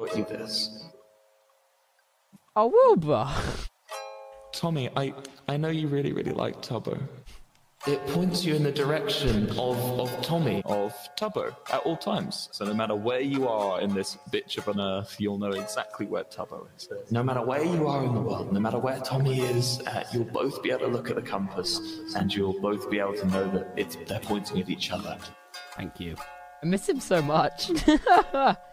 you this. A Wilbur. Tommy, I know you really like Tubbo. It points you in the direction of Tommy, of Tubbo, at all times. So no matter where you are in this bitch of an earth, you'll know exactly where Tubbo is. No matter where you are in the world, no matter where Tommy is, you'll both be able to look at the compass, and you'll both be able to know that they're pointing at each other. Thank you. I miss him so much.